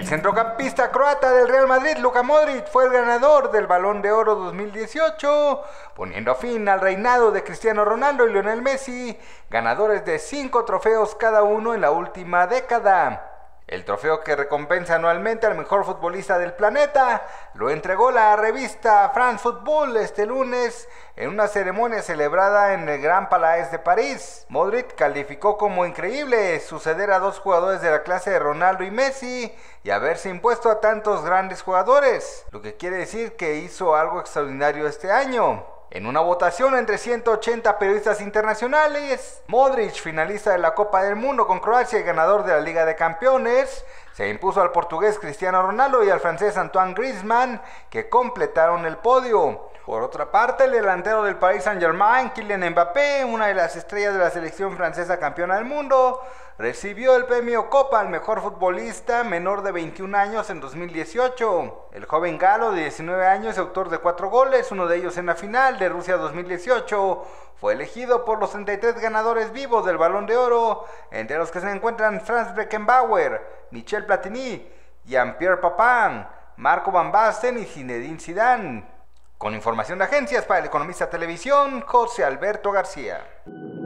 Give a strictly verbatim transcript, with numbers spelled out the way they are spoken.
El centrocampista croata del Real Madrid, Luka Modric, fue el ganador del Balón de Oro dos mil dieciocho, poniendo fin al reinado de Cristiano Ronaldo y Lionel Messi, ganadores de cinco trofeos cada uno en la última década. El trofeo, que recompensa anualmente al mejor futbolista del planeta, lo entregó la revista France Football este lunes en una ceremonia celebrada en el Gran Palais de París. Modric calificó como increíble suceder a dos jugadores de la clase de Ronaldo y Messi y haberse impuesto a tantos grandes jugadores, lo que quiere decir que hizo algo extraordinario este año. En una votación entre ciento ochenta periodistas internacionales, Modric, finalista de la Copa del Mundo con Croacia y ganador de la Liga de Campeones, se impuso al portugués Cristiano Ronaldo y al francés Antoine Griezmann, que completaron el podio. Por otra parte, el delantero del Paris Saint-Germain, Kylian Mbappé, una de las estrellas de la selección francesa campeona del mundo, recibió el premio Copa al mejor futbolista menor de veintiún años en dos mil dieciocho. El joven galo de diecinueve años, autor de cuatro goles, uno de ellos en la final de Rusia dos mil dieciocho, fue elegido por los treinta y tres ganadores vivos del Balón de Oro, entre los que se encuentran Franz Beckenbauer, Michel Platini, Jean-Pierre Papin, Marco Van Basten y Zinedine Zidane. Con información de agencias para El Economista Televisión, José Alberto García.